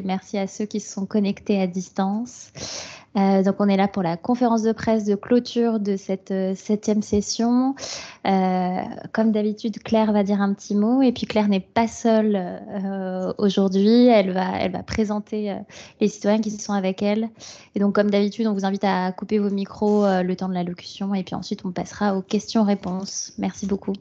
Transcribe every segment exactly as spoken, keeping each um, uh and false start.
Merci à ceux qui se sont connectés à distance. Euh, donc on est là pour la conférence de presse de clôture de cette euh, septième session. Euh, comme d'habitude, Claire va dire un petit mot et puis Claire n'est pas seule euh, aujourd'hui. Elle va, elle va présenter euh, les citoyens qui sont avec elle. Et donc comme d'habitude, on vous invite à couper vos micros euh, le temps de l'allocution et puis ensuite on passera aux questions-réponses. Merci beaucoup.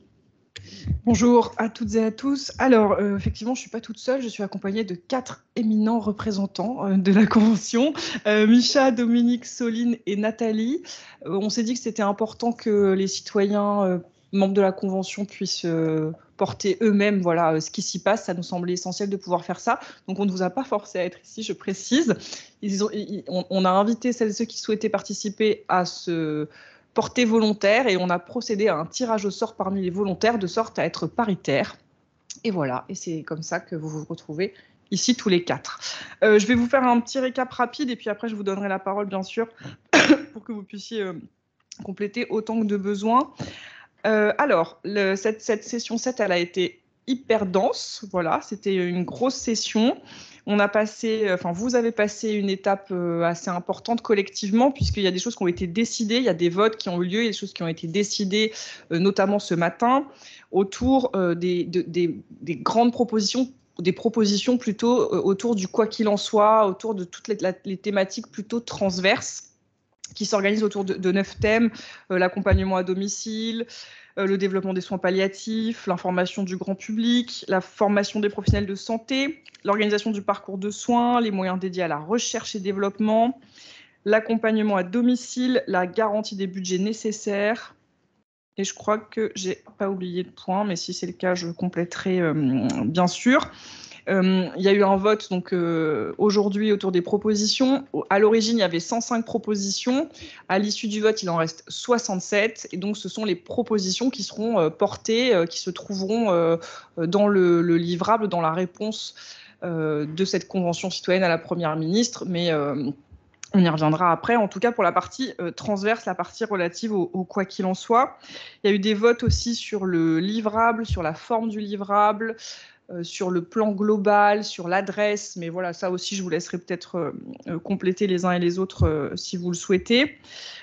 Bonjour à toutes et à tous. Alors, euh, effectivement, je ne suis pas toute seule, je suis accompagnée de quatre éminents représentants euh, de la Convention, euh, Micha, Dominique, Soline et Nathalie. Euh, on s'est dit que c'était important que les citoyens euh, membres de la Convention puissent euh, porter eux-mêmes voilà, euh, ce qui s'y passe. Ça nous semblait essentiel de pouvoir faire ça. Donc, on ne vous a pas forcé à être ici, je précise. Ils ont, ils, on, on a invité celles et ceux qui souhaitaient participer à ce... portée volontaire et on a procédé à un tirage au sort parmi les volontaires de sorte à être paritaire. Et voilà, et c'est comme ça que vous vous retrouvez ici tous les quatre. Euh, je vais vous faire un petit récap rapide et puis après je vous donnerai la parole bien sûr pour que vous puissiez euh, compléter autant que de besoin. Euh, alors, le, cette, cette session sept, elle a été hyper dense, voilà, c'était une grosse session. On a passé, enfin, vous avez passé une étape euh, assez importante collectivement, puisqu'il y a des choses qui ont été décidées, il y a des votes qui ont eu lieu, il y a des choses qui ont été décidées, euh, notamment ce matin, autour euh, des, de, des, des grandes propositions, des propositions plutôt euh, autour du quoi qu'il en soit, autour de toutes les, la, les thématiques plutôt transverses qui s'organisent autour de, de neuf thèmes, euh, l'accompagnement à domicile, euh, le développement des soins palliatifs, l'information du grand public, la formation des professionnels de santé, l'organisation du parcours de soins, les moyens dédiés à la recherche et développement, l'accompagnement à domicile, la garantie des budgets nécessaires. Et je crois que je n'ai pas oublié de point, mais si c'est le cas, je compléterai euh, bien sûr. Euh, il y a eu un vote donc euh, aujourd'hui autour des propositions. À l'origine, il y avait cent cinq propositions. À l'issue du vote, il en reste soixante-sept. Et donc, ce sont les propositions qui seront euh, portées, euh, qui se trouveront euh, dans le, le livrable, dans la réponse euh, de cette convention citoyenne à la Première ministre. Mais euh, on y reviendra après. En tout cas, pour la partie euh, transverse, la partie relative au, au quoi qu'il en soit. Il y a eu des votes aussi sur le livrable, sur la forme du livrable, Euh, sur le plan global, sur l'adresse, mais voilà, ça aussi, je vous laisserai peut-être euh, compléter les uns et les autres euh, si vous le souhaitez.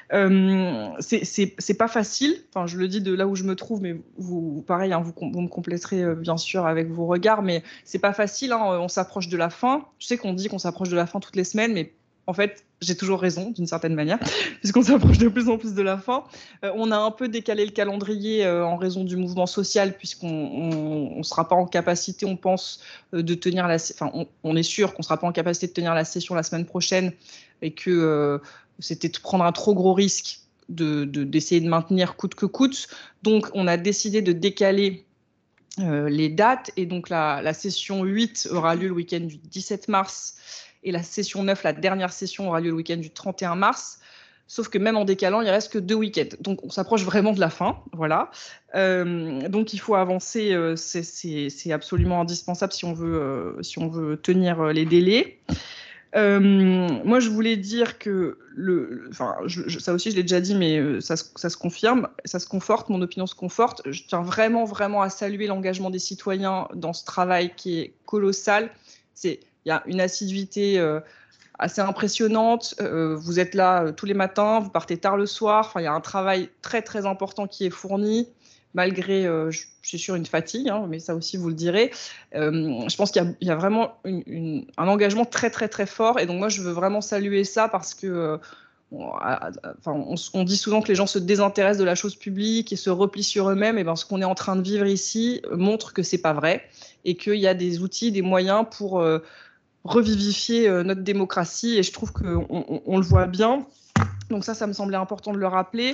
Euh, c'est pas facile, enfin, je le dis de là où je me trouve, mais vous, pareil, hein, vous, vous me compléterez euh, bien sûr avec vos regards, mais c'est pas facile, hein, on s'approche de la fin. Je sais qu'on dit qu'on s'approche de la fin toutes les semaines, mais en fait, j'ai toujours raison, d'une certaine manière, puisqu'on s'approche de plus en plus de la fin. Euh, on a un peu décalé le calendrier euh, en raison du mouvement social, puisqu'on ne sera pas en capacité, on pense, euh, de tenir la... Enfin, on, on est sûr qu'on ne sera pas en capacité de tenir la session la semaine prochaine, et que euh, c'était de prendre un trop gros risque de, de, d'essayer de maintenir coûte que coûte. Donc, on a décidé de décaler euh, les dates, et donc la, la session huit aura lieu le week-end du dix-sept mars, et la session neuf, la dernière session, aura lieu le week-end du trente et un mars. Sauf que même en décalant, il reste que deux week-ends. Donc, on s'approche vraiment de la fin. Voilà. Euh, donc, il faut avancer. Euh, c'est absolument indispensable si on veut, euh, si on veut tenir les délais. Euh, moi, je voulais dire que, le, enfin, je, je, ça aussi, je l'ai déjà dit, mais ça, ça se confirme, ça se conforte, mon opinion se conforte. Je tiens vraiment, vraiment à saluer l'engagement des citoyens dans ce travail qui est colossal. C'est Il y a une assiduité euh, assez impressionnante. Euh, vous êtes là euh, tous les matins, vous partez tard le soir. Enfin, il y a un travail très, très important qui est fourni, malgré, euh, je, je suis sûre, une fatigue, hein, mais ça aussi, vous le direz. Euh, je pense qu'il y, y a vraiment une, une, un engagement très, très, très fort. Et donc, moi, je veux vraiment saluer ça parce que... Euh, On, enfin, on, on dit souvent que les gens se désintéressent de la chose publique et se replient sur eux-mêmes. Et ben, ce qu'on est en train de vivre ici montre que c'est pas vrai et qu'il y a des outils, des moyens pour euh, revivifier euh, notre démocratie. Et je trouve qu'on on, on le voit bien. Donc ça, ça me semblait important de le rappeler.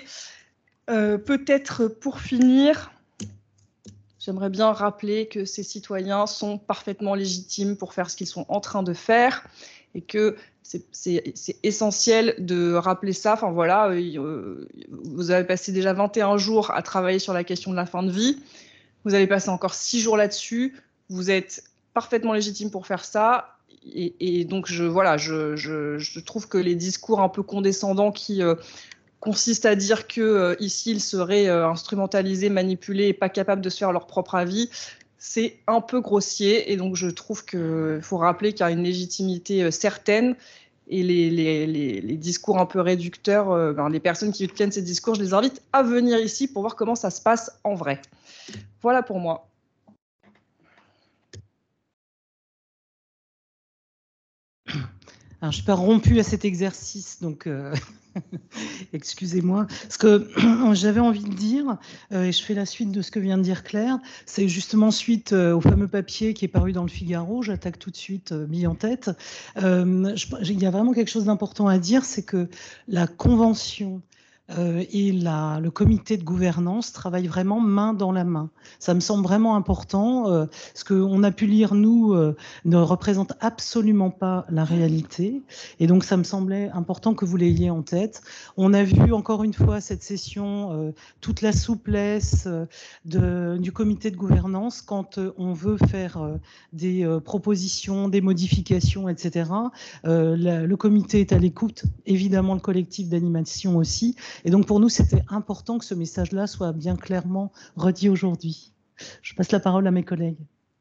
Euh, Peut-être pour finir, j'aimerais bien rappeler que ces citoyens sont parfaitement légitimes pour faire ce qu'ils sont en train de faire et que c'est essentiel de rappeler ça. Enfin voilà, euh, vous avez passé déjà vingt et un jours à travailler sur la question de la fin de vie. Vous allez passer encore six jours là-dessus. Vous êtes parfaitement légitime pour faire ça. Et, et donc, je, voilà, je, je, je trouve que les discours un peu condescendants qui euh, consistent à dire que euh, ici ils seraient euh, instrumentalisés, manipulés et pas capables de se faire leur propre avis, c'est un peu grossier. Et donc, je trouve qu'il faut rappeler qu'il y a une légitimité certaine. Et les, les, les, les discours un peu réducteurs, euh, ben, les personnes qui tiennent ces discours, je les invite à venir ici pour voir comment ça se passe en vrai. Voilà pour moi. Alors, je ne suis pas rompue à cet exercice, donc euh, excusez-moi. Ce que j'avais envie de dire, euh, et je fais la suite de ce que vient de dire Claire, c'est justement suite euh, au fameux papier qui est paru dans le Figaro, j'attaque tout de suite euh, bille en tête. Euh, je, il y a vraiment quelque chose d'important à dire, c'est que la convention Euh, et la, le comité de gouvernance travaille vraiment main dans la main. Ça me semble vraiment important. Euh, ce qu'on a pu lire, nous, euh, ne représente absolument pas la réalité. Et donc, ça me semblait important que vous l'ayez en tête. On a vu encore une fois cette session, euh, toute la souplesse euh, de, du comité de gouvernance quand euh, on veut faire euh, des euh, propositions, des modifications, et cetera. Euh, la, le comité est à l'écoute, évidemment le collectif d'animation aussi. Et donc, pour nous, c'était important que ce message-là soit bien clairement redit aujourd'hui. Je passe la parole à mes collègues.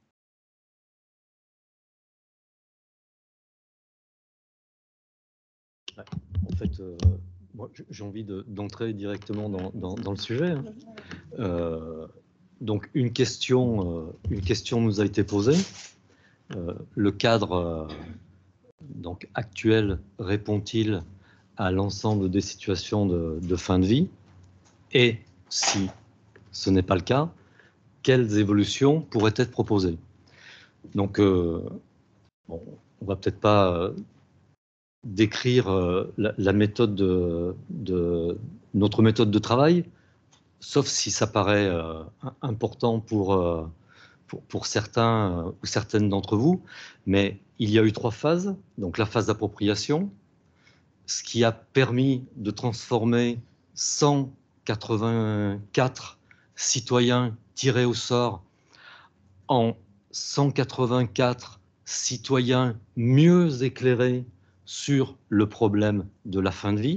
En fait, euh, moi, j'ai envie d'entrer directement dans, dans, dans le sujet. Hein. Euh, donc, une question, euh, une question nous a été posée. Euh, le cadre euh, donc, actuel répond-il à l'ensemble des situations de, de fin de vie? Et si ce n'est pas le cas, quelles évolutions pourraient être proposées? Donc, euh, bon, on va peut-être pas euh, décrire euh, la, la méthode de, de notre méthode de travail, sauf si ça paraît euh, important pour, euh, pour, pour certains euh, ou certaines d'entre vous. Mais il y a eu trois phases. Donc la phase d'appropriation, ce qui a permis de transformer cent quatre-vingt-quatre citoyens tirés au sort en cent quatre-vingt-quatre citoyens mieux éclairés sur le problème de la fin de vie.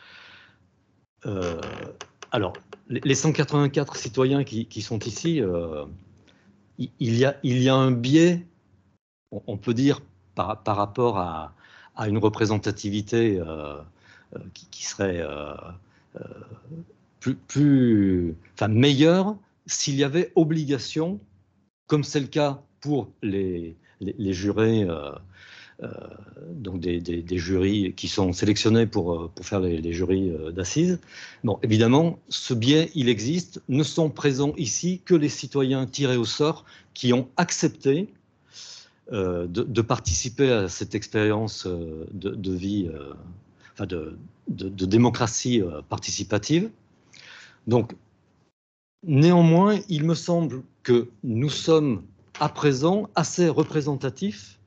Euh, alors, les cent quatre-vingt-quatre citoyens qui, qui sont ici, euh, il, y a, il y a un biais, on, on peut dire, par, par rapport à, à une représentativité euh, euh, qui, qui serait euh, euh, plus, plus, enfin, meilleure s'il y avait obligation, comme c'est le cas pour les, les, les jurés, euh, euh, donc des, des, des jurys qui sont sélectionnés pour, pour faire les, les jurys d'assises. Bon, évidemment, ce biais, il existe. Ne sont présents ici que les citoyens tirés au sort qui ont accepté euh, de, de participer à cette expérience de, de vie, euh, enfin de, de, de démocratie participative. Donc, néanmoins, il me semble que nous sommes à présent assez représentatifs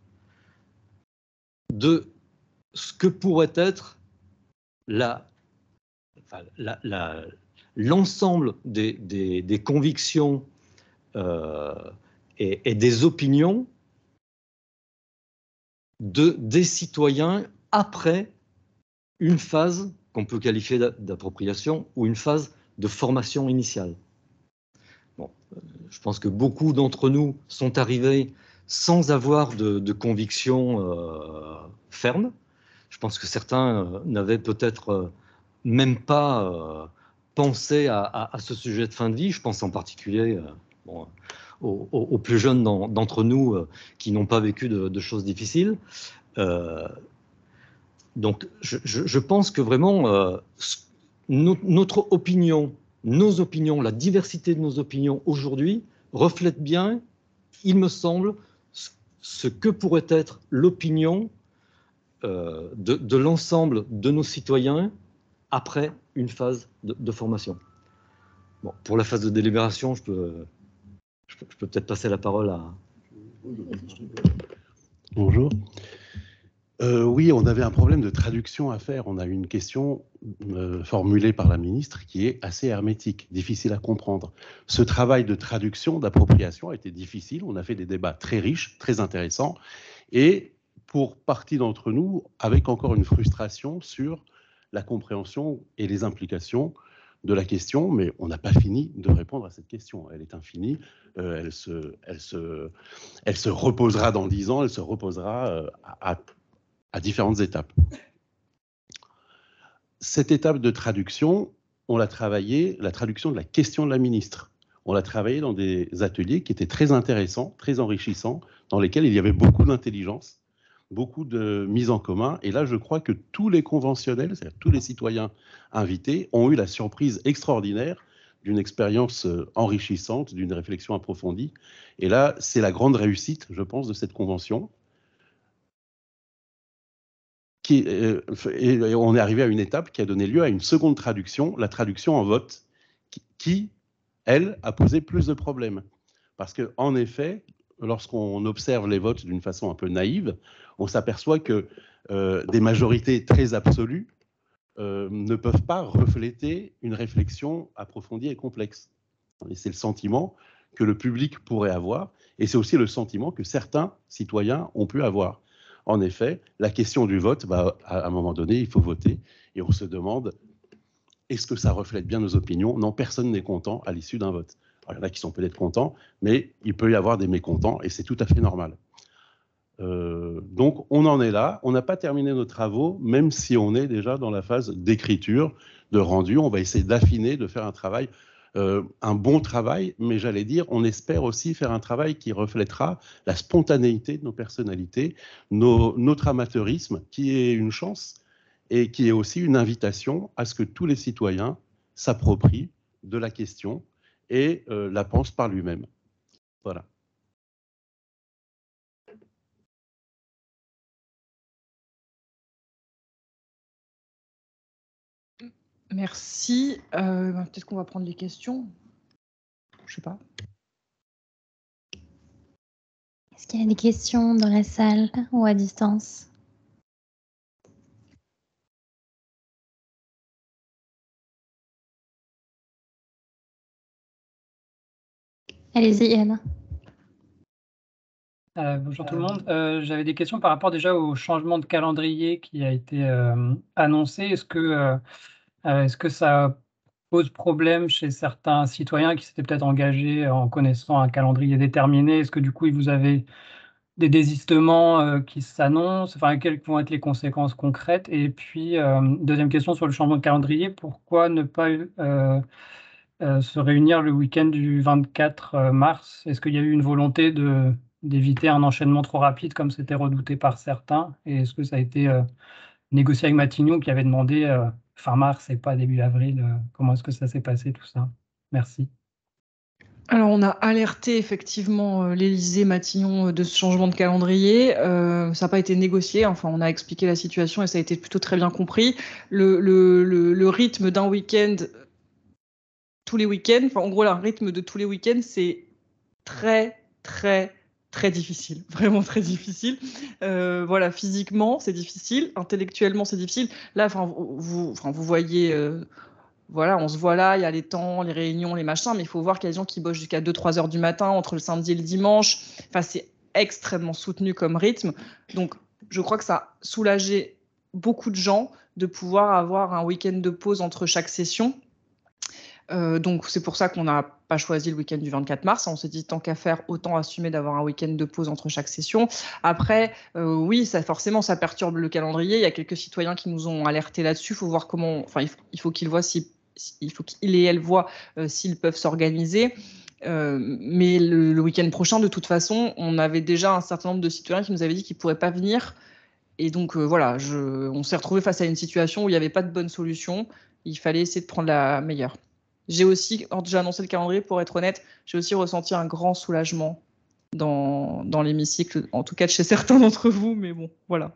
de ce que pourrait être la, enfin, la, la, l'ensemble des, des, des convictions euh, et, et des opinions de, des citoyens après une phase qu'on peut qualifier d'appropriation ou une phase de formation initiale. Bon, je pense que beaucoup d'entre nous sont arrivés sans avoir de, de conviction euh, ferme. Je pense que certains euh, n'avaient peut-être euh, même pas euh, pensé à, à, à ce sujet de fin de vie. Je pense en particulier euh, bon, aux, aux, plus jeunes d'entre nous euh, qui n'ont pas vécu de, de choses difficiles. Euh, donc, je, je, je pense que vraiment, euh, no, notre opinion, nos opinions, la diversité de nos opinions aujourd'hui reflète bien, il me semble, ce que pourrait être l'opinion euh, de, de l'ensemble de nos citoyens après une phase de, de formation. Bon, pour la phase de délibération, je peux, je peux, je peux peut-être passer la parole à... Bonjour. Euh, oui, on avait un problème de traduction à faire. On a eu une question euh, formulée par la ministre qui est assez hermétique, difficile à comprendre. Ce travail de traduction, d'appropriation a été difficile. On a fait des débats très riches, très intéressants. Et pour partie d'entre nous, avec encore une frustration sur la compréhension et les implications de la question, mais on n'a pas fini de répondre à cette question. Elle est infinie, euh, elle, se, elle, se, elle se reposera dans dix ans, elle se reposera euh, à, à différentes étapes. Cette étape de traduction, on l'a travaillée, la traduction de la question de la ministre. On l'a travaillée dans des ateliers qui étaient très intéressants, très enrichissants, dans lesquels il y avait beaucoup d'intelligence, beaucoup de mise en commun. Et là, je crois que tous les conventionnels, c'est-à-dire tous les citoyens invités, ont eu la surprise extraordinaire d'une expérience enrichissante, d'une réflexion approfondie. Et là, c'est la grande réussite, je pense, de cette convention. Qui, euh, et on est arrivé à une étape qui a donné lieu à une seconde traduction, la traduction en vote, qui, qui elle, a posé plus de problèmes. Parce qu'en effet, lorsqu'on observe les votes d'une façon un peu naïve, on s'aperçoit que euh, des majorités très absolues euh, ne peuvent pas refléter une réflexion approfondie et complexe. Et c'est le sentiment que le public pourrait avoir, et c'est aussi le sentiment que certains citoyens ont pu avoir. En effet, la question du vote, bah, à un moment donné, il faut voter, et on se demande, est-ce que ça reflète bien nos opinions? Non, personne n'est content à l'issue d'un vote. Alors, il y en a qui sont peut-être contents, mais il peut y avoir des mécontents, et c'est tout à fait normal. Euh, donc, on en est là. On n'a pas terminé nos travaux, même si on est déjà dans la phase d'écriture, de rendu. On va essayer d'affiner, de faire un travail, euh, un bon travail, mais j'allais dire, on espère aussi faire un travail qui reflètera la spontanéité de nos personnalités, nos, notre amateurisme, qui est une chance, et qui est aussi une invitation à ce que tous les citoyens s'approprient de la question et euh, la pensent par lui-même. Voilà. Merci. Euh, peut-être qu'on va prendre les questions. Je sais pas. Est-ce qu'il y a des questions dans la salle ou à distance? Allez-y, Yann. Euh, bonjour tout le monde. Euh, J'avais des questions par rapport déjà au changement de calendrier qui a été euh, annoncé. Est-ce que, euh, est-ce que ça pose problème chez certains citoyens qui s'étaient peut-être engagés en connaissant un calendrier déterminé? Est-ce que du coup, vous avez des désistements euh, qui s'annoncent? Enfin, quelles vont être les conséquences concrètes? Et puis, euh, deuxième question sur le changement de calendrier, pourquoi ne pas euh, euh, se réunir le week-end du vingt-quatre mars? Est-ce qu'il y a eu une volonté de, d'éviter un enchaînement trop rapide comme c'était redouté par certains? Et est-ce que ça a été euh, négocié avec Matignon qui avait demandé euh, fin mars et pas début avril? euh, Comment est-ce que ça s'est passé tout ça? Merci. Alors, on a alerté effectivement euh, l'Élysée, Matignon euh, de ce changement de calendrier. Euh, ça n'a pas été négocié. Enfin, on a expliqué la situation et ça a été plutôt très bien compris. Le, le, le, le rythme d'un week-end, tous les week-ends, enfin, en gros, le rythme de tous les week-ends, c'est très, très, très difficile. Vraiment très difficile. Euh, voilà, physiquement, c'est difficile. Intellectuellement, c'est difficile. Là, enfin, vous, enfin, vous voyez. Euh, Voilà, on se voit là, il y a les temps, les réunions, les machins, mais il faut voir qu'il y a des gens qui bossent jusqu'à deux trois heures du matin, entre le samedi et le dimanche. Enfin, c'est extrêmement soutenu comme rythme. Donc, je crois que ça a soulagé beaucoup de gens de pouvoir avoir un week-end de pause entre chaque session. Euh, donc, c'est pour ça qu'on n'a pas choisi le week-end du vingt-quatre mars. On s'est dit, tant qu'à faire, autant assumer d'avoir un week-end de pause entre chaque session. Après, euh, oui, ça, forcément, ça perturbe le calendrier. Il y a quelques citoyens qui nous ont alertés là-dessus. Il faut voir comment... Enfin, il faut, il faut qu'ils voient si... Il faut qu'ils et elles voient euh, s'ils peuvent s'organiser. Euh, mais le, le week-end prochain, de toute façon, on avait déjà un certain nombre de citoyens qui nous avaient dit qu'ils ne pourraient pas venir. Et donc, euh, voilà, je, on s'est retrouvé face à une situation où il n'y avait pas de bonne solution. Il fallait essayer de prendre la meilleure. J'ai aussi, quand j'ai annoncé le calendrier, pour être honnête, j'ai aussi ressenti un grand soulagement dans, dans l'hémicycle, en tout cas de chez certains d'entre vous, mais bon, voilà.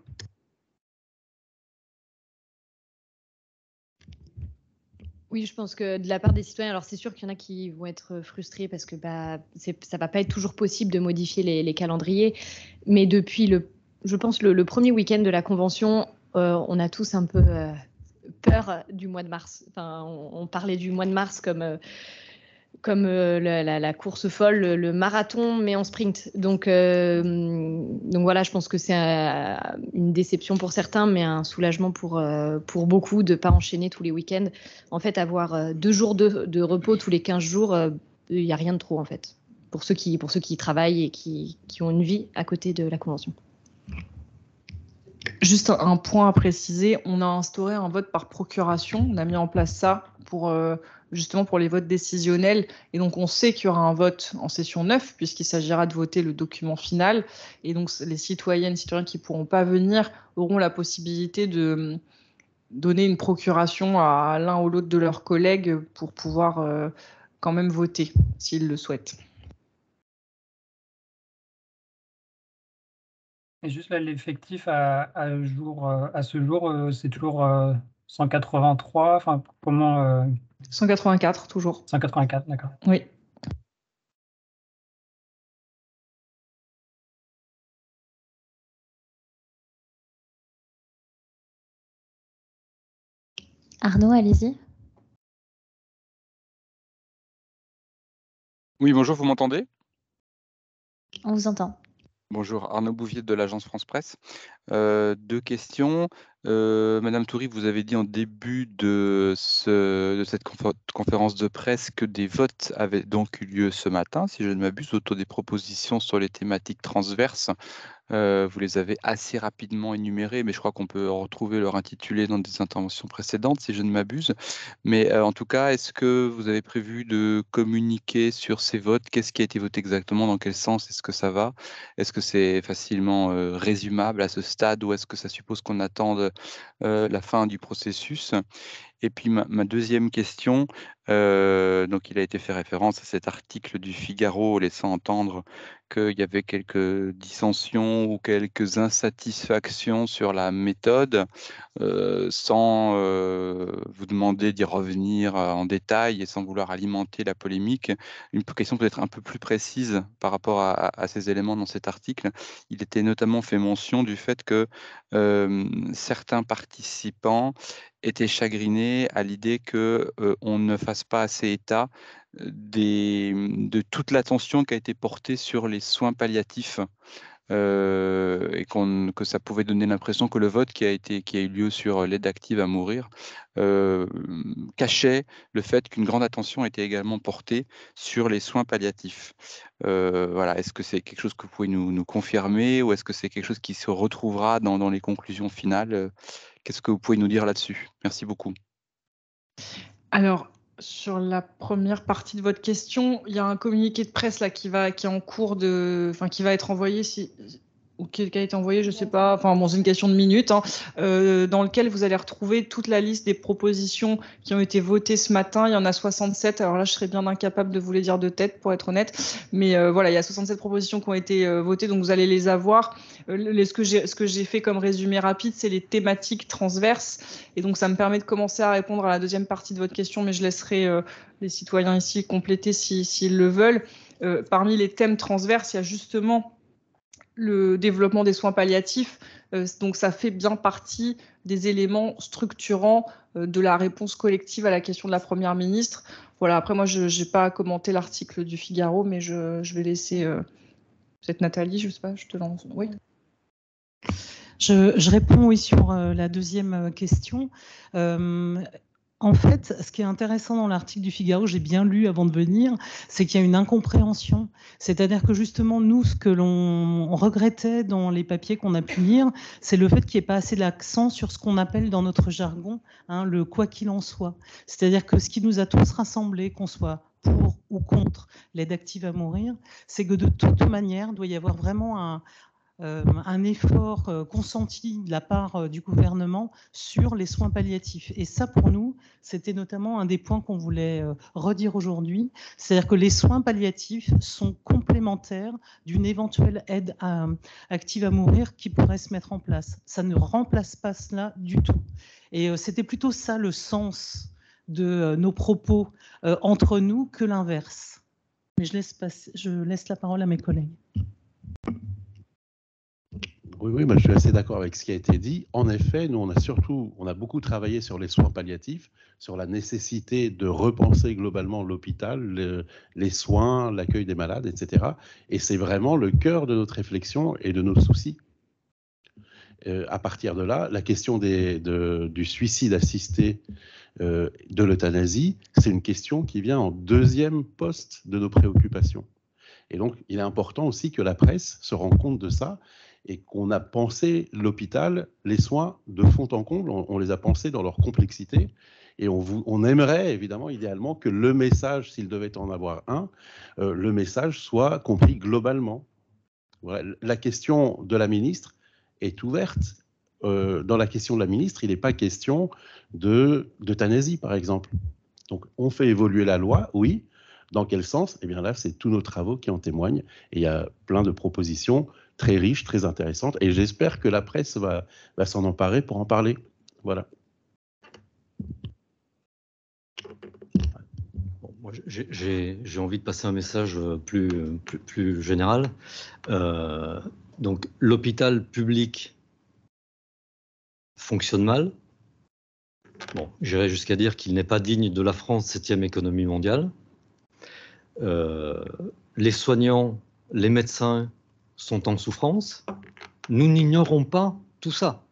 Oui, je pense que de la part des citoyens, alors c'est sûr qu'il y en a qui vont être frustrés parce que bah, ça ne va pas être toujours possible de modifier les, les calendriers, mais depuis, le, je pense, le, le premier week-end de la Convention, euh, on a tous un peu euh, peur du mois de mars. Enfin, on, on parlait du mois de mars comme... Euh, comme euh, la, la, la course folle, le, le marathon, mais en sprint. Donc, euh, donc voilà, je pense que c'est euh, une déception pour certains, mais un soulagement pour, euh, pour beaucoup de ne pas enchaîner tous les week-ends. En fait, avoir euh, deux jours de, de repos tous les quinze jours, il n'y a rien de trop en fait, pour ceux qui, pour ceux qui travaillent et qui, qui ont une vie à côté de la convention. Juste un point à préciser, on a instauré un vote par procuration, on a mis en place ça pour euh, justement pour les votes décisionnels, et donc on sait qu'il y aura un vote en session neuf puisqu'il s'agira de voter le document final, et donc les citoyennes et citoyens qui ne pourront pas venir auront la possibilité de donner une procuration à l'un ou l'autre de leurs collègues pour pouvoir euh, quand même voter s'ils le souhaitent. Et juste là, l'effectif à, à, jour, à ce jour, euh, c'est toujours euh, cent quatre-vingt-trois, enfin comment euh... cent quatre-vingt-quatre, toujours. cent quatre-vingt-quatre, d'accord. Oui. Arnaud, allez-y. Oui, bonjour, vous m'entendez? On vous entend. Bonjour, Arnaud Bouvier de l'agence France Presse. Euh, deux questions. Euh, Madame Toury, vous avez dit en début de, ce, de cette conférence de presse que des votes avaient donc eu lieu ce matin, si je ne m'abuse, autour des propositions sur les thématiques transverses. Euh, vous les avez assez rapidement énumérées, mais je crois qu'on peut retrouver leur intitulé dans des interventions précédentes, si je ne m'abuse. Mais euh, en tout cas, est-ce que vous avez prévu de communiquer sur ces votes? Qu'est-ce qui a été voté exactement? Dans quel sens est-ce que ça va? Est-ce que c'est facilement euh, résumable à ce stade, ou est-ce que ça suppose qu'on attende euh, la fin du processus? Et puis ma, ma deuxième question, euh, donc il a été fait référence à cet article du Figaro laissant entendre qu'il y avait quelques dissensions ou quelques insatisfactions sur la méthode, euh, sans euh, vous demander d'y revenir en détail et sans vouloir alimenter la polémique. Une question peut-être un peu plus précise par rapport à, à, à ces éléments dans cet article. Il était notamment fait mention du fait que euh, certains participants étaient chagrinés à l'idée que euh, on ne fasse pas assez état des, de toute l'attention qui a été portée sur les soins palliatifs, euh, et qu'on, que ça pouvait donner l'impression que le vote qui a, été, qui a eu lieu sur l'aide active à mourir euh, cachait le fait qu'une grande attention était également portée sur les soins palliatifs. Euh, voilà, est-ce que c'est quelque chose que vous pouvez nous, nous confirmer, ou est-ce que c'est quelque chose qui se retrouvera dans, dans les conclusions finales? Qu'est-ce que vous pouvez nous dire là-dessus? Merci beaucoup. Alors, sur la première partie de votre question, il y a un communiqué de presse là qui va, qui est en cours de, enfin qui va être envoyé si, ou qui a été envoyé, je sais pas. Enfin bon, c'est une question de minutes, hein, euh, dans lequel vous allez retrouver toute la liste des propositions qui ont été votées ce matin. Il y en a soixante-sept. Alors là, je serais bien incapable de vous les dire de tête, pour être honnête. Mais euh, voilà, il y a soixante-sept propositions qui ont été euh, votées, donc vous allez les avoir. Euh, les, ce que j'ai, ce que j'ai fait comme résumé rapide, c'est les thématiques transverses. Et donc, ça me permet de commencer à répondre à la deuxième partie de votre question, mais je laisserai euh, les citoyens ici compléter si, s'ils le veulent. Euh, parmi les thèmes transverses, il y a justement le développement des soins palliatifs, euh, donc ça fait bien partie des éléments structurants euh, de la réponse collective à la question de la Première ministre. Voilà, après moi, je n'ai pas commenté l'article du Figaro, mais je, je vais laisser euh, peut-être Nathalie, je ne sais pas, je te lance. Oui. Je, je réponds oui sur euh, la deuxième question. Euh, En fait, ce qui est intéressant dans l'article du Figaro, j'ai bien lu avant de venir, c'est qu'il y a une incompréhension. C'est-à-dire que justement, nous, ce que l'on regrettait dans les papiers qu'on a pu lire, c'est le fait qu'il n'y ait pas assez l'accent sur ce qu'on appelle dans notre jargon hein, le quoi qu'il en soit. C'est-à-dire que ce qui nous a tous rassemblés, qu'on soit pour ou contre l'aide active à mourir, c'est que de toute manière, il doit y avoir vraiment un... Euh, un effort euh, consenti de la part euh, du gouvernement sur les soins palliatifs. Et ça, pour nous, c'était notamment un des points qu'on voulait euh, redire aujourd'hui. C'est-à-dire que les soins palliatifs sont complémentaires d'une éventuelle aide à, active à mourir qui pourrait se mettre en place. Ça ne remplace pas cela du tout. Et euh, c'était plutôt ça le sens de euh, nos propos euh, entre nous que l'inverse. Mais je laisse, passer, je laisse la parole à mes collègues. Oui, oui, bah, je suis assez d'accord avec ce qui a été dit. En effet, nous, on a surtout, on a beaucoup travaillé sur les soins palliatifs, sur la nécessité de repenser globalement l'hôpital, le, les soins, l'accueil des malades, et cetera. Et c'est vraiment le cœur de notre réflexion et de nos soucis. Euh, à partir de là, la question des, de, du suicide assisté, euh, de l'euthanasie, c'est une question qui vient en deuxième poste de nos préoccupations. Et donc, il est important aussi que la presse se rende compte de ça et qu'on a pensé l'hôpital, les soins de fond en comble, on, on les a pensés dans leur complexité. Et on, vous, on aimerait évidemment, idéalement, que le message, s'il devait en avoir un, euh, le message soit compris globalement. Voilà. La question de la ministre est ouverte. Euh, dans la question de la ministre, il n'est pas question de, d'euthanasie, par exemple. Donc, on fait évoluer la loi, oui. Dans quel sens? Eh bien là, c'est tous nos travaux qui en témoignent. Et il y a plein de propositions très riches, très intéressantes. Et j'espère que la presse va, va s'en emparer pour en parler. Voilà. Bon, moi, j'ai, j'ai envie de passer un message plus, plus, plus général. Euh, donc, l'hôpital public fonctionne mal. Bon, j'irais jusqu'à dire qu'il n'est pas digne de la France, septième économie mondiale. Euh, les soignants, les médecins sont en souffrance. Nous n'ignorons pas tout ça.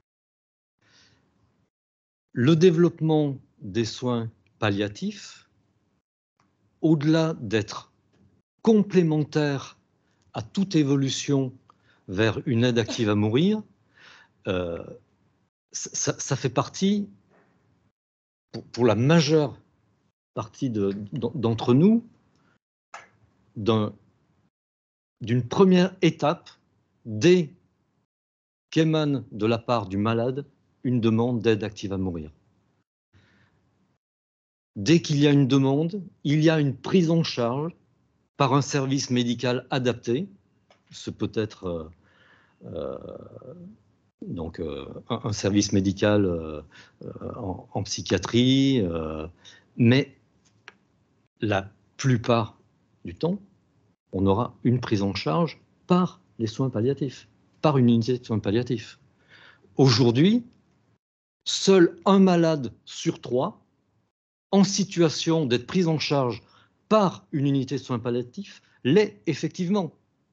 Le développement des soins palliatifs, au-delà d'être complémentaire à toute évolution vers une aide active à mourir, euh, ça, ça fait partie, pour, pour la majeure partie de, d'entre nous, d'un, d'une première étape dès qu'émane de la part du malade une demande d'aide active à mourir. Dès qu'il y a une demande, il y a une prise en charge par un service médical adapté. Ce peut être euh, euh, donc, euh, un, un service médical euh, en, en psychiatrie, euh, mais la plupart du temps, on aura une prise en charge par les soins palliatifs, par une unité de soins palliatifs. Aujourd'hui, seul un malade sur trois en situation d'être pris en charge par une unité de soins palliatifs l'est effectivement.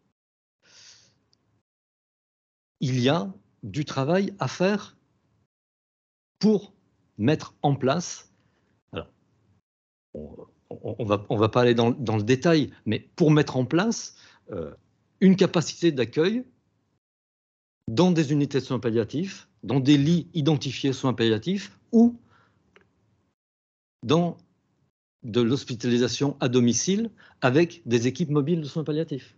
Il y a du travail à faire pour mettre en place, alors, on ne va, on va pas aller dans, dans le détail, mais pour mettre en place euh, une capacité d'accueil dans des unités de soins palliatifs, dans des lits identifiés soins palliatifs ou dans de l'hospitalisation à domicile avec des équipes mobiles de soins palliatifs.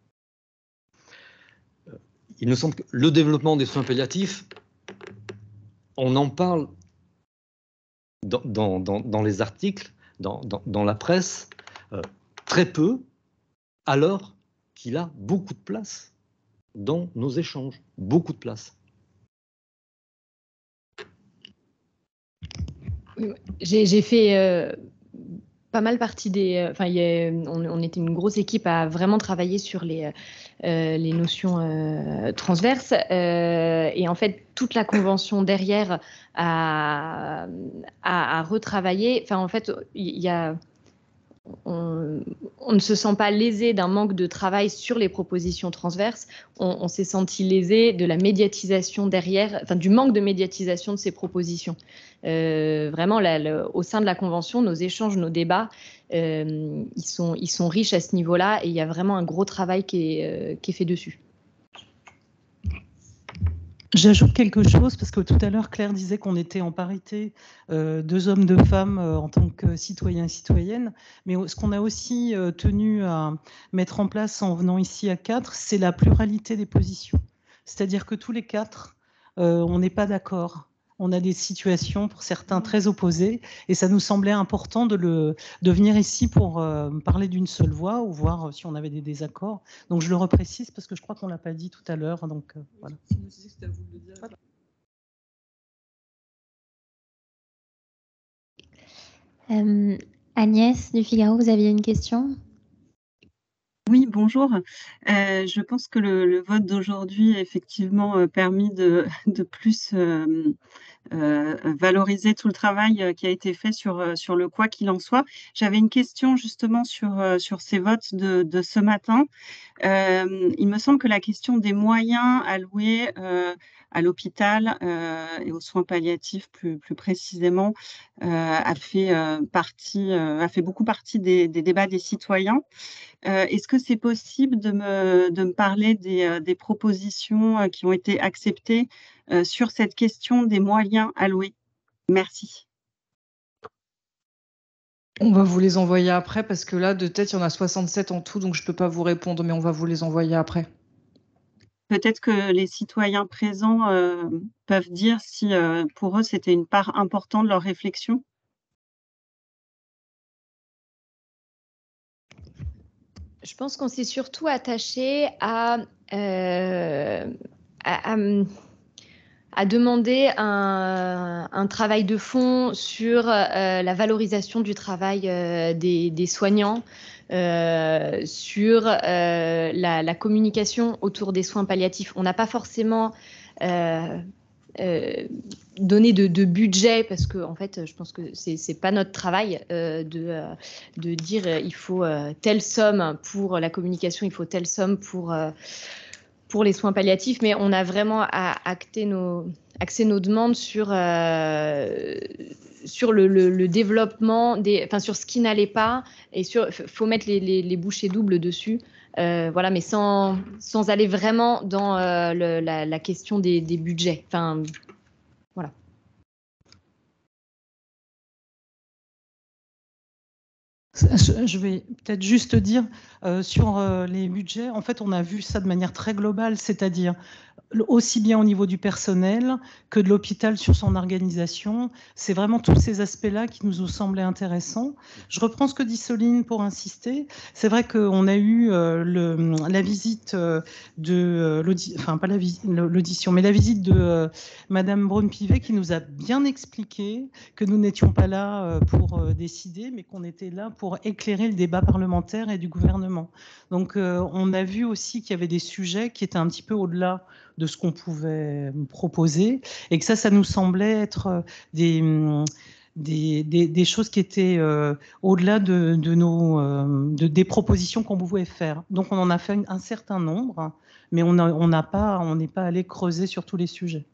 Il me semble que le développement des soins palliatifs, on en parle dans, dans, dans, dans les articles, dans, dans, dans la presse, euh, très peu, alors qu'il a beaucoup de place dans nos échanges, beaucoup de place. J'ai fait euh, pas mal partie des... Enfin, y a, on, on était une grosse équipe à vraiment travailler sur les, euh, les notions euh, transverses. Euh, et en fait, toute la convention derrière a, a, a retravaillé. Enfin, en fait, il y a... On, on ne se sent pas lésé d'un manque de travail sur les propositions transverses, on, on s'est senti lésé de la médiatisation derrière, enfin du manque de médiatisation de ces propositions. Euh, vraiment, là, le, au sein de la Convention, nos échanges, nos débats, euh, ils sont, ils sont riches à ce niveau-là et il y a vraiment un gros travail qui est, euh, qui est fait dessus. J'ajoute quelque chose parce que tout à l'heure, Claire disait qu'on était en parité, euh, deux hommes, deux femmes euh, en tant que citoyens et citoyennes. Mais ce qu'on a aussi euh, tenu à mettre en place en venant ici à quatre, c'est la pluralité des positions. C'est-à-dire que tous les quatre, euh, on n'est pas d'accord. On a des situations, pour certains, très opposées. Et ça nous semblait important de, le, de venir ici pour euh, parler d'une seule voix ou voir si on avait des désaccords. Donc je le reprécise parce que je crois qu'on ne l'a pas dit tout à l'heure. Donc euh, voilà. Euh, Agnès du Figaro, vous aviez une question? Oui, bonjour. Euh, je pense que le, le vote d'aujourd'hui a effectivement euh, permis de, de plus euh, euh, valoriser tout le travail euh, qui a été fait sur, euh, sur le quoi qu'il en soit. J'avais une question justement sur, euh, sur ces votes de, de ce matin. Euh, il me semble que la question des moyens alloués euh, à l'hôpital euh, et aux soins palliatifs plus, plus précisément euh, a fait euh, partie, euh, a fait beaucoup partie des, des débats des citoyens. Euh, Est-ce que c'est possible de me, de me parler des, euh, des propositions euh, qui ont été acceptées euh, sur cette question des moyens alloués? Merci. On va vous les envoyer après parce que là, de tête, il y en a soixante-sept en tout, donc je ne peux pas vous répondre, mais on va vous les envoyer après. Peut-être que les citoyens présents euh, peuvent dire si euh, pour eux c'était une part importante de leur réflexion. Je pense qu'on s'est surtout attaché à, euh, à, à, à demander un, un travail de fond sur euh, la valorisation du travail euh, des, des soignants, euh, sur euh, la, la communication autour des soins palliatifs. On n'a pas forcément euh, euh, donné de, de budget parce que en fait, je pense que c'est c'est pas notre travail euh, de euh, de dire euh, il faut euh, telle somme pour la communication, il faut telle somme pour euh, pour les soins palliatifs, mais on a vraiment acté nos, axé nos demandes sur, euh, sur le, le, le développement, des, enfin sur ce qui n'allait pas, et sur, faut mettre les, les, les bouchées doubles dessus, euh, voilà, mais sans, sans aller vraiment dans euh, le, la, la question des, des budgets. Enfin, voilà. Je vais peut-être juste dire euh, sur euh, les budgets, en fait, on a vu ça de manière très globale, c'est-à-dire aussi bien au niveau du personnel que de l'hôpital sur son organisation. C'est vraiment tous ces aspects-là qui nous ont semblé intéressants. Je reprends ce que dit Soline pour insister. C'est vrai qu'on a eu euh, le, la visite euh, de euh, l'audition, enfin pas la visite, l'audition, mais la visite de euh, Madame Braun-Pivet qui nous a bien expliqué que nous n'étions pas là euh, pour euh, décider, mais qu'on était là pour éclairer le débat parlementaire et du gouvernement. Donc euh, on a vu aussi qu'il y avait des sujets qui étaient un petit peu au-delà de ce qu'on pouvait proposer, et que ça, ça nous semblait être des, des, des, des choses qui étaient euh, au-delà de, de nos, euh, de, des propositions qu'on pouvait faire. Donc on en a fait un certain nombre, mais on n'a on n'a pas, on n'est pas allé creuser sur tous les sujets.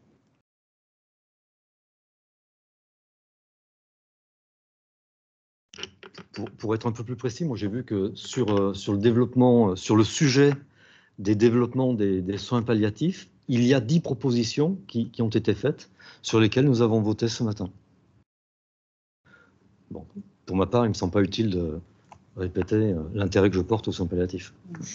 Pour, pour être un peu plus précis, moi j'ai vu que sur, euh, sur le développement, euh, sur le sujet des développements des, des soins palliatifs, il y a dix propositions qui, qui ont été faites sur lesquelles nous avons voté ce matin. Bon, pour ma part, il ne me semble pas utile de répéter euh, l'intérêt que je porte aux soins palliatifs.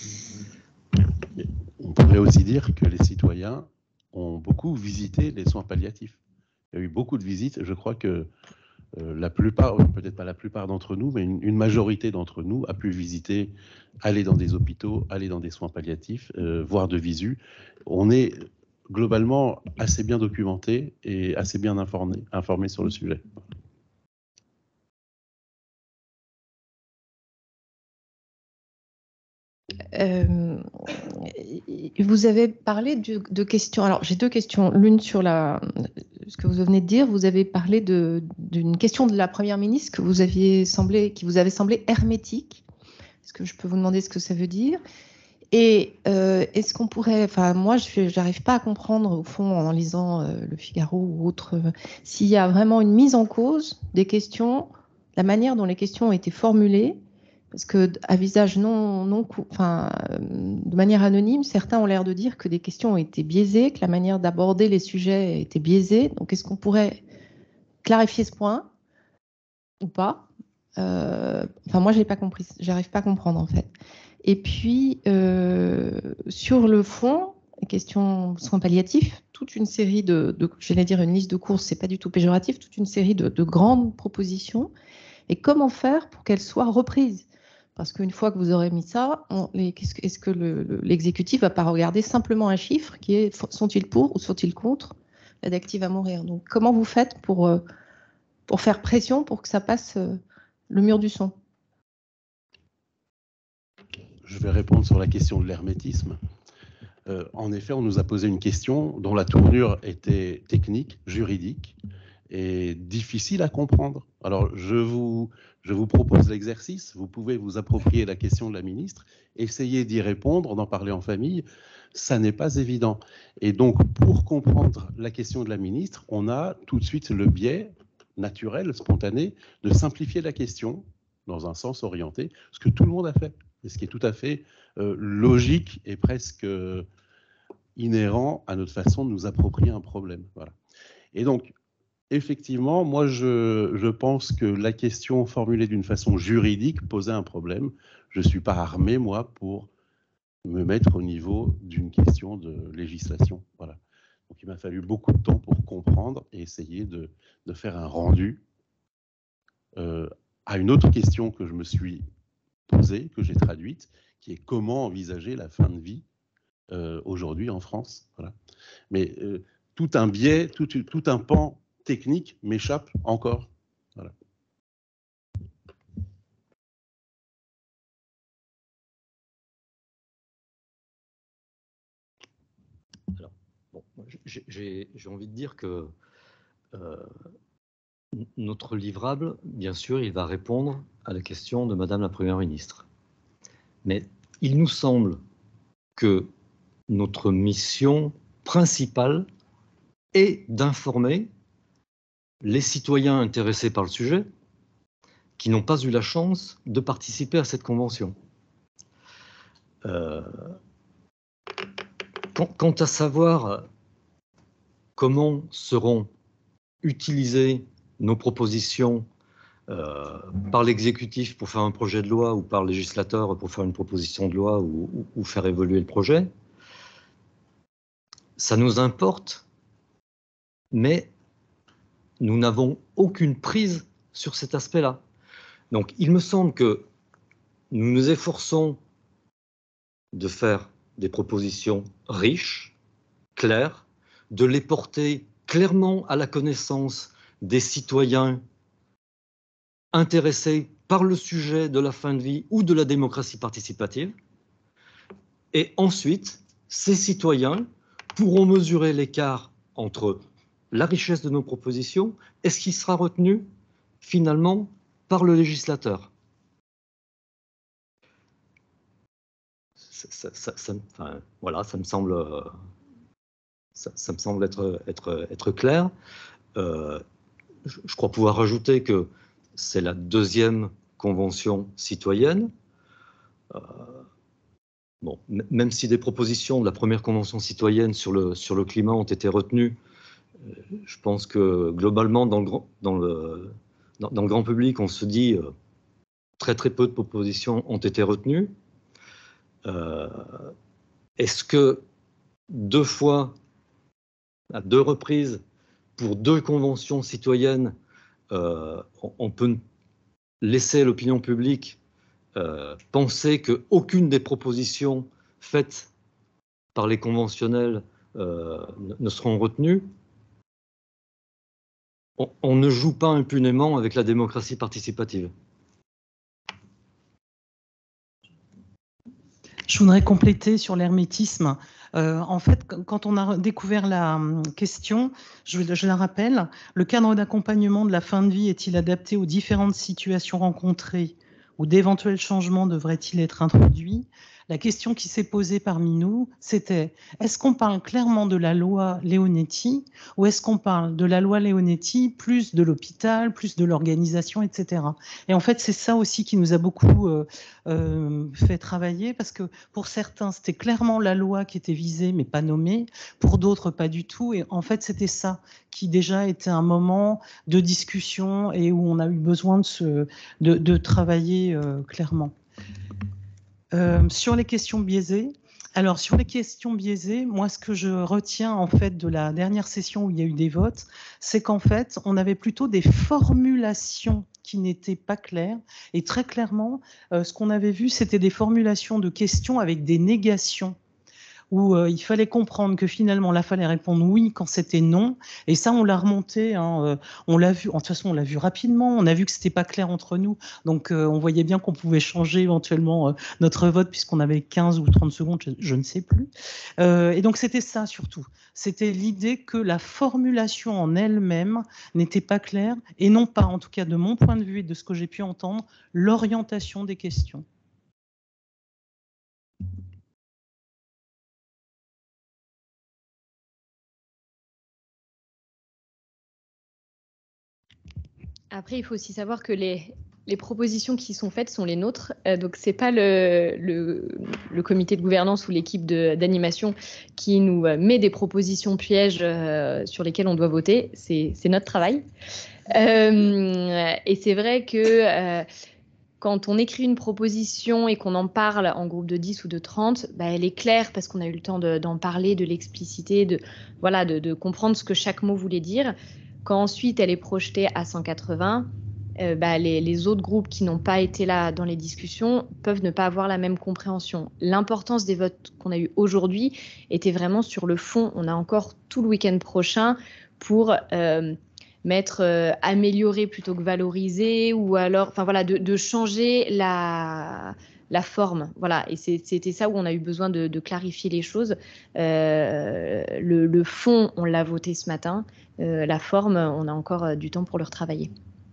On pourrait aussi dire que les citoyens ont beaucoup visité les soins palliatifs. Il y a eu beaucoup de visites. Je crois que Euh, la plupart, peut-être pas la plupart d'entre nous, mais une, une majorité d'entre nous a pu visiter, aller dans des hôpitaux, aller dans des soins palliatifs, euh, voir de visu. On est globalement assez bien documenté et assez bien informé, informé sur le sujet. Euh, vous avez parlé de, de questions. Alors, j'ai deux questions. L'une sur la, ce que vous venez de dire. Vous avez parlé d'une question de la Première ministre que vous aviez semblé, qui vous avait semblé hermétique. Est-ce que je peux vous demander ce que ça veut dire? Et euh, est-ce qu'on pourrait, enfin moi je n'arrive pas à comprendre au fond en lisant euh, Le Figaro ou autre, euh, s'il y a vraiment une mise en cause des questions, la manière dont les questions ont été formulées, parce que à visage non, non, enfin euh, de manière anonyme, certains ont l'air de dire que des questions ont été biaisées, que la manière d'aborder les sujets était biaisée. Donc est-ce qu'on pourrait clarifier ce point ou pas? euh, Enfin moi je n'ai pas compris, j'arrive pas à comprendre en fait. Et puis, euh, sur le fond, question soins palliatifs, toute une série de, de j'allais dire une liste de courses, c'est pas du tout péjoratif, toute une série de, de grandes propositions. Et comment faire pour qu'elles soient reprises? Parce qu'une fois que vous aurez mis ça, est-ce que l'exécutif le, le, va pas regarder simplement un chiffre qui est sont-ils pour ou sont-ils contre l'aide active à mourir? Donc, comment vous faites pour, pour faire pression pour que ça passe le mur du son? je vais répondre sur la question de l'hermétisme. Euh, en effet, on nous a posé une question dont la tournure était technique, juridique et difficile à comprendre. Alors, je vous, je vous propose l'exercice. Vous pouvez vous approprier la question de la ministre, essayer d'y répondre, d'en parler en famille. Ça n'est pas évident. Et donc, pour comprendre la question de la ministre, on a tout de suite le biais naturel, spontané, de simplifier la question dans un sens orienté, ce que tout le monde a fait, et ce qui est tout à fait euh, logique et presque euh, inhérent à notre façon de nous approprier un problème. Voilà. Et donc, effectivement, moi, je, je pense que la question formulée d'une façon juridique posait un problème. Je ne suis pas armé, moi, pour me mettre au niveau d'une question de législation. Voilà. Donc, il m'a fallu beaucoup de temps pour comprendre et essayer de, de faire un rendu euh, à une autre question que je me suis posée, que j'ai traduite, qui est comment envisager la fin de vie euh, aujourd'hui en France. Voilà. Mais euh, tout un biais, tout, tout un pan technique m'échappe encore. Voilà. Alors, bon, j'ai envie de dire que euh, notre livrable, bien sûr, il va répondre à la question de Madame la Première ministre. Mais il nous semble que notre mission principale est d'informer les citoyens intéressés par le sujet qui n'ont pas eu la chance de participer à cette convention. Euh, quant, quant à savoir comment seront utilisées nos propositions euh, par l'exécutif pour faire un projet de loi ou par le législateur pour faire une proposition de loi ou, ou, ou faire évoluer le projet, ça nous importe, mais nous n'avons aucune prise sur cet aspect-là. Donc, il me semble que nous nous efforçons de faire des propositions riches, claires, de les porter clairement à la connaissance des citoyens intéressés par le sujet de la fin de vie ou de la démocratie participative. Et ensuite, ces citoyens pourront mesurer l'écart entre la richesse de nos propositions et ce qui sera retenu finalement par le législateur. Ça, ça, ça, ça, enfin, voilà, ça me semble, ça, ça me semble être, être, être clair. Euh, je, je crois pouvoir rajouter que c'est la deuxième convention citoyenne. Euh, bon, même si des propositions de la première convention citoyenne sur le, sur le climat ont été retenues, je pense que globalement, dans le grand, dans le, dans, dans le grand public, on se dit euh, très très peu de propositions ont été retenues. Euh, Est-ce que deux fois, à deux reprises, pour deux conventions citoyennes, euh, on, on peut laisser l'opinion publique euh, penser qu'aucune des propositions faites par les conventionnels euh, ne seront retenues? On, on ne joue pas impunément avec la démocratie participative. Je voudrais compléter sur l'hermétisme. Euh, en fait, quand on a découvert la question, je, je la rappelle, le cadre d'accompagnement de la fin de vie est-il adapté aux différentes situations rencontrées ou d'éventuels changements devraient-ils être introduits? La question qui s'est posée parmi nous, c'était est-ce qu'on parle clairement de la loi Leonetti ou est-ce qu'on parle de la loi Leonetti plus de l'hôpital, plus de l'organisation, et cetera. Et en fait, c'est ça aussi qui nous a beaucoup euh, euh, fait travailler parce que pour certains, c'était clairement la loi qui était visée mais pas nommée, pour d'autres, pas du tout. Et en fait, c'était ça qui déjà était un moment de discussion et où on a eu besoin de, se, de, de travailler euh, clairement. Euh, sur les questions biaisées, alors sur les questions biaisées, moi ce que je retiens en fait de la dernière session où il y a eu des votes, c'est qu'en fait on avait plutôt des formulations qui n'étaient pas claires et très clairement euh, ce qu'on avait vu c'était des formulations de questions avec des négations où euh, il fallait comprendre que finalement, là, fallait répondre oui quand c'était non. Et ça, on l'a remonté, hein, euh, on l'a vu, de toute façon, on l'a vu rapidement, on a vu que c'était pas clair entre nous. Donc, euh, on voyait bien qu'on pouvait changer éventuellement euh, notre vote puisqu'on avait quinze ou trente secondes, je, je ne sais plus. Euh, et donc, c'était ça surtout. C'était l'idée que la formulation en elle-même n'était pas claire et non pas, en tout cas de mon point de vue et de ce que j'ai pu entendre, l'orientation des questions. Après, il faut aussi savoir que les, les propositions qui sont faites sont les nôtres. Euh, donc, ce n'est pas le, le, le comité de gouvernance ou l'équipe d'animation qui nous met des propositions pièges euh, sur lesquelles on doit voter. C'est notre travail. Euh, et c'est vrai que euh, quand on écrit une proposition et qu'on en parle en groupe de dix ou de trente, bah, elle est claire parce qu'on a eu le temps d'en parler, de l'expliciter, de, voilà, de, de comprendre ce que chaque mot voulait dire. Quand ensuite elle est projetée à cent quatre-vingts, euh, bah, les, les autres groupes qui n'ont pas été là dans les discussions peuvent ne pas avoir la même compréhension. L'importance des votes qu'on a eus aujourd'hui était vraiment sur le fond. On a encore tout le week-end prochain pour euh, mettre euh, améliorer plutôt que valoriser, ou alors, enfin voilà, de, de changer la la forme, voilà, et c'était ça où on a eu besoin de, de clarifier les choses. Euh, le, le fond, on l'a voté ce matin. Euh, la forme, on a encore euh, du temps pour le retravailler.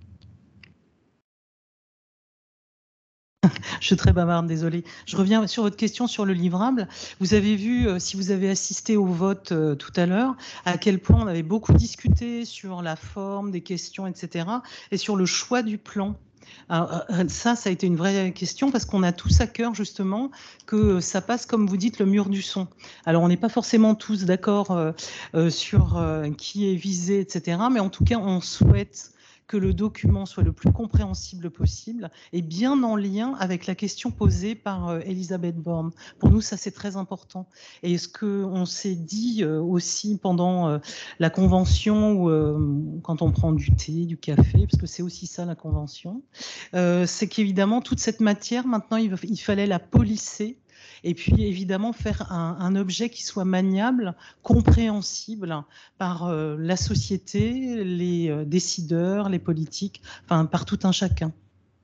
Je suis très bavarde, désolée. Je reviens sur votre question sur le livrable. Vous avez vu, euh, si vous avez assisté au vote euh, tout à l'heure, à quel point on avait beaucoup discuté sur la forme des questions, et cetera, et sur le choix du plan. Alors, ça, ça a été une vraie question parce qu'on a tous à cœur justement que ça passe, comme vous dites, le mur du son. Alors, on n'est pas forcément tous d'accord euh, euh, sur euh, qui est visé, et cetera, mais en tout cas, on souhaite que le document soit le plus compréhensible possible et bien en lien avec la question posée par euh, Elisabeth Borne. Pour nous, ça, c'est très important. Et ce qu'on s'est dit euh, aussi pendant euh, la convention, où, euh, quand on prend du thé, du café, parce que c'est aussi ça la convention, euh, c'est qu'évidemment, toute cette matière, maintenant, il, il fallait la polisser. Et puis, évidemment, faire un, un objet qui soit maniable, compréhensible par euh, la société, les euh, décideurs, les politiques, enfin, par tout un chacun.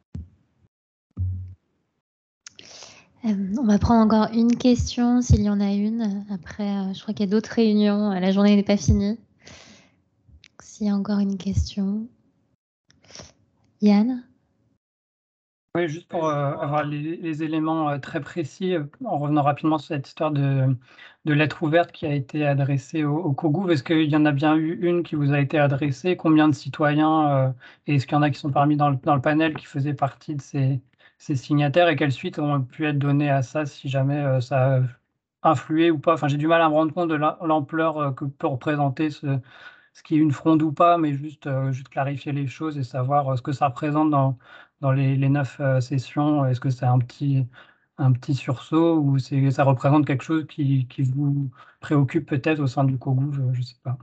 Euh, on va prendre encore une question, s'il y en a une. Après, euh, je crois qu'il y a d'autres réunions. La journée n'est pas finie. S'il y a encore une question. Yann ? Oui, juste pour euh, avoir les, les éléments euh, très précis, euh, en revenant rapidement sur cette histoire de, de lettre ouverte qui a été adressée au, au COGOV, est-ce qu'il y en a bien eu une qui vous a été adressée? Combien de citoyens euh, et est-ce qu'il y en a qui sont parmi dans le, dans le panel qui faisaient partie de ces, ces signataires, et quelles suites ont pu être données à ça si jamais euh, ça a influé ou pas? Enfin, j'ai du mal à me rendre compte de l'ampleur euh, que peut représenter ce, ce qui est une fronde ou pas, mais juste, euh, juste clarifier les choses et savoir euh, ce que ça représente dans dans les, les neuf euh, sessions. Est-ce que c'est un petit, un petit sursaut ou ça représente quelque chose qui, qui vous préoccupe peut-être au sein du COGOV? Je ne sais pas.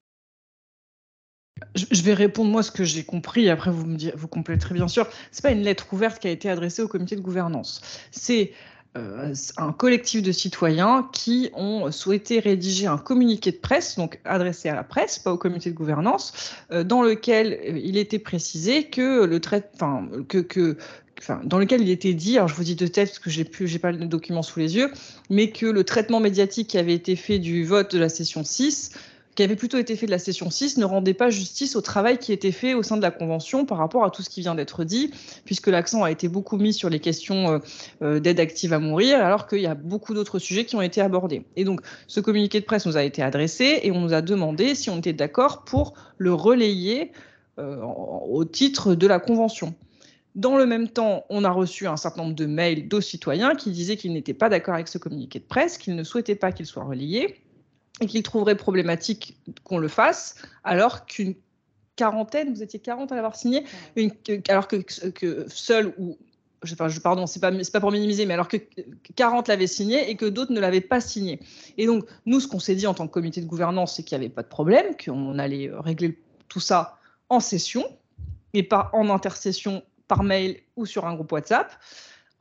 Je, je vais répondre moi ce que j'ai compris, après vous me direz, vous compléterez bien sûr. C'est pas une lettre ouverte qui a été adressée au comité de gouvernance. C'est euh, un collectif de citoyens qui ont souhaité rédiger un communiqué de presse, donc adressé à la presse, pas au comité de gouvernance, euh, dans lequel euh, il était précisé que le trait, enfin que, que Enfin, dans lequel il était dit, alors je vous dis de tête parce que j'ai plus, j'ai pas le document sous les yeux, mais que le traitement médiatique qui avait été fait du vote de la session six, qui avait plutôt été fait de la session six, ne rendait pas justice au travail qui était fait au sein de la Convention par rapport à tout ce qui vient d'être dit, puisque l'accent a été beaucoup mis sur les questions euh, d'aide active à mourir, alors qu'il y a beaucoup d'autres sujets qui ont été abordés. Et donc, ce communiqué de presse nous a été adressé et on nous a demandé si on était d'accord pour le relayer euh, au titre de la Convention. Dans le même temps, on a reçu un certain nombre de mails de citoyens qui disaient qu'ils n'étaient pas d'accord avec ce communiqué de presse, qu'ils ne souhaitaient pas qu'il soit relayé et qu'ils trouveraient problématique qu'on le fasse, alors qu'une quarantaine, vous étiez quarante à l'avoir signé, une, alors que, que seul ou, enfin, je, pardon, c'est pas, c'est pas pour minimiser, mais alors que quarante l'avaient signé et que d'autres ne l'avaient pas signé. Et donc, nous, ce qu'on s'est dit en tant que comité de gouvernance, c'est qu'il n'y avait pas de problème, qu'on allait régler tout ça en session et pas en intercession par mail ou sur un groupe WhatsApp.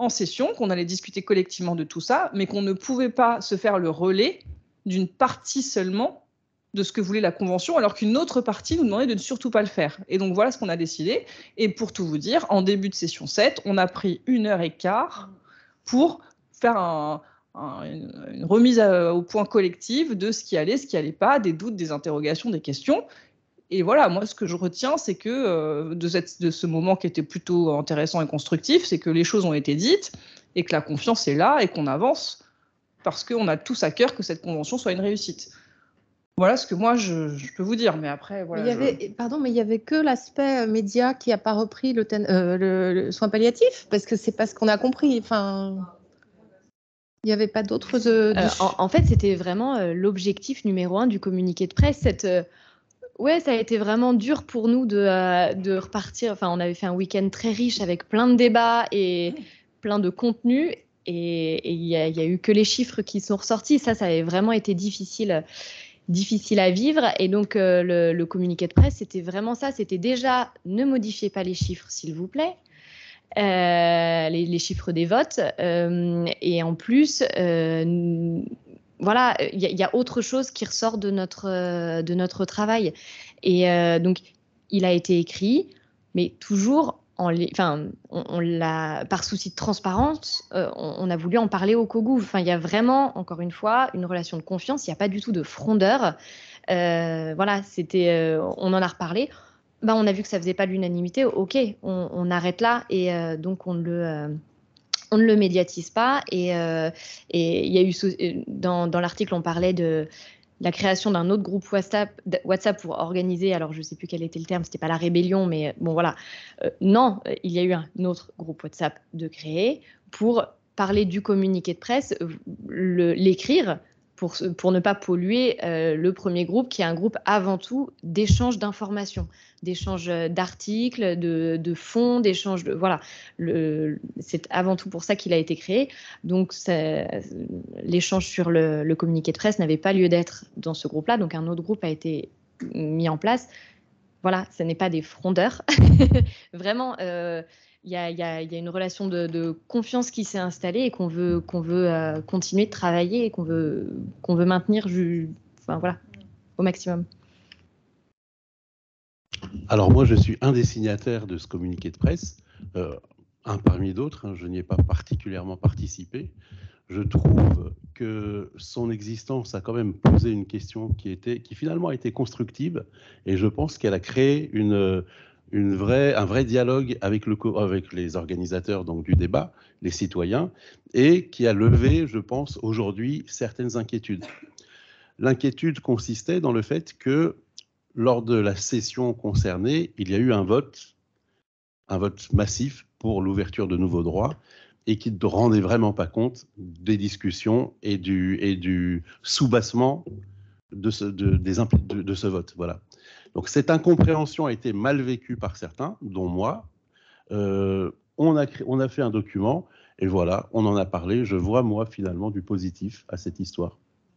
en session, qu'on allait discuter collectivement de tout ça, mais qu'on ne pouvait pas se faire le relais d'une partie seulement de ce que voulait la Convention, alors qu'une autre partie nous demandait de ne surtout pas le faire. Et donc voilà ce qu'on a décidé. Et pour tout vous dire, en début de session sept, on a pris une heure et quart pour faire un, un, une, une remise à, au point collective de ce qui allait, ce qui allait pas, des doutes, des interrogations, des questions. Et voilà, moi ce que je retiens, c'est que euh, de, cette, de ce moment qui était plutôt intéressant et constructif, c'est que les choses ont été dites et que la confiance est là et qu'on avance parce qu'on a tous à cœur que cette convention soit une réussite. Voilà ce que moi je, je peux vous dire, mais après voilà. Mais il y avait, je... Pardon, mais il y avait que l'aspect média qui n'a pas repris le, ten, euh, le, le soin palliatif, parce que c'est pas ce qu'on a compris. Enfin, il n'y avait pas d'autres. Euh, euh, en, en fait, c'était vraiment euh, l'objectif numéro un du communiqué de presse. Cette, euh, ouais, ça a été vraiment dur pour nous de, euh, de repartir. Enfin, on avait fait un week-end très riche avec plein de débats et plein de contenus, et il n'y a, y a eu que les chiffres qui sont ressortis. Ça, ça avait vraiment été difficile. difficile à vivre, et donc euh, le, le communiqué de presse, c'était vraiment ça, c'était déjà ne modifiez pas les chiffres s'il vous plaît, euh, les, les chiffres des votes, euh, et en plus euh, voilà, il y, y a autre chose qui ressort de notre, euh, de notre travail, et euh, donc il a été écrit, mais toujours en les, enfin, on, on l'a, par souci de transparence, euh, on, on a voulu en parler au COGOV. Enfin, il y a vraiment, encore une fois, une relation de confiance. Il n'y a pas du tout de frondeur. Euh, voilà, c'était, euh, on en a reparlé. Ben, on a vu que ça faisait pas l'unanimité. Ok, on, on arrête là, et euh, donc on le, euh, on ne le médiatise pas. Et euh, et il y a eu dans, dans l'article, on parlait de la création d'un autre groupe WhatsApp, WhatsApp pour organiser, alors je ne sais plus quel était le terme, c'était pas la rébellion, mais bon voilà. Euh, non, il y a eu un autre groupe WhatsApp de créer pour parler du communiqué de presse, le, l'écrire pour, pour ne pas polluer euh, le premier groupe, qui est un groupe avant tout d'échange d'informations, d'échange d'articles, de, de fonds, d'échange de... Voilà, le, c'est avant tout pour ça qu'il a été créé. Donc, ça, l'échange sur le, le communiqué de presse n'avait pas lieu d'être dans ce groupe-là. Donc, un autre groupe a été mis en place. Voilà, ce n'est pas des frondeurs. Vraiment, euh, il y a, y a, y a une relation de, de confiance qui s'est installée et qu'on veut, qu'on veut euh, continuer de travailler et qu'on veut, qu'on veut maintenir ju- enfin, voilà, au maximum. Alors moi, je suis un des signataires de ce communiqué de presse, euh, un parmi d'autres, hein, je n'y ai pas particulièrement participé. Je trouve que son existence a quand même posé une question qui, était, qui finalement a été constructive, et je pense qu'elle a créé une, une vraie, un vrai dialogue avec, le, avec les organisateurs donc, du débat, les citoyens, et qui a levé, je pense, aujourd'hui certaines inquiétudes. L'inquiétude consistait dans le fait que lors de la session concernée, il y a eu un vote, un vote massif pour l'ouverture de nouveaux droits, et qui ne rendait vraiment pas compte des discussions et du, et du soubassement de ce, de, des, de, de ce vote. Voilà. Donc cette incompréhension a été mal vécue par certains, dont moi. Euh, on, a créé, on a fait un document, et voilà, on en a parlé. Je vois, moi, finalement, du positif à cette histoire.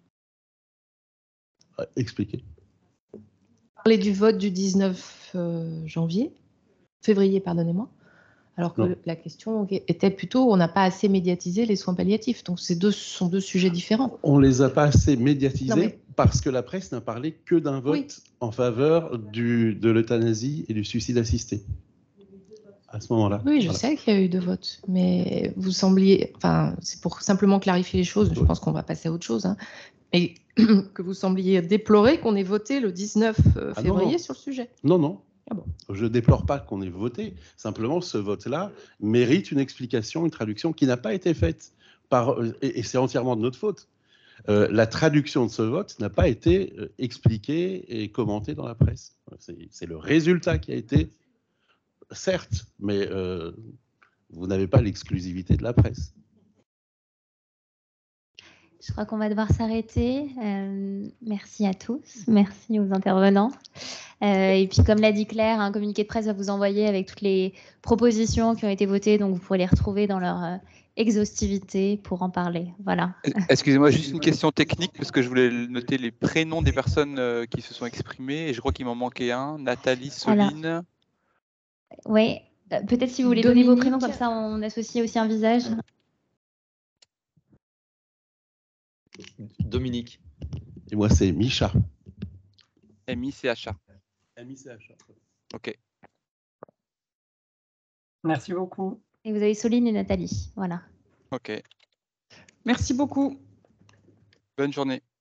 Euh, expliquez. Parler du vote du dix-neuf euh, janvier, février, pardonnez-moi, alors que non. La question était plutôt, on n'a pas assez médiatisé les soins palliatifs. Donc, ces deux sont deux sujets différents. On ne les a pas assez médiatisés mais... parce que la presse n'a parlé que d'un vote oui. en faveur du, de l'euthanasie et du suicide assisté. À ce moment-là. Oui, je voilà. sais qu'il y a eu deux votes, mais vous sembliez, enfin, c'est pour simplement clarifier les choses, je oui. pense qu'on va passer à autre chose, hein, mais que vous sembliez déplorer qu'on ait voté le dix-neuf février ah non, non. sur le sujet. Non, non. Ah bon. Je ne déplore pas qu'on ait voté, simplement ce vote-là mérite une explication, une traduction qui n'a pas été faite, par, et, et c'est entièrement de notre faute. Euh, la traduction de ce vote n'a pas été euh, expliquée et commentée dans la presse. C'est, c'est le résultat qui a été, certes, mais euh, vous n'avez pas l'exclusivité de la presse. Je crois qu'on va devoir s'arrêter. Euh, merci à tous, merci aux intervenants. Euh, et puis, comme l'a dit Claire, un communiqué de presse va vous envoyer avec toutes les propositions qui ont été votées, donc vous pourrez les retrouver dans leur euh, exhaustivité pour en parler. Voilà. Excusez-moi, juste une question technique, parce que je voulais noter les prénoms des personnes euh, qui se sont exprimées, et je crois qu'il m'en manquait un. Nathalie, Soline. Alors, oui. Euh, Peut-être si vous voulez donner vos Dominique. prénoms, comme ça on associe aussi un visage. Dominique. Et moi, c'est Micha. M I C H A. M I C H A. Ok. Merci beaucoup. Et vous avez Soline et Nathalie. Voilà. Ok. Merci beaucoup. Bonne journée.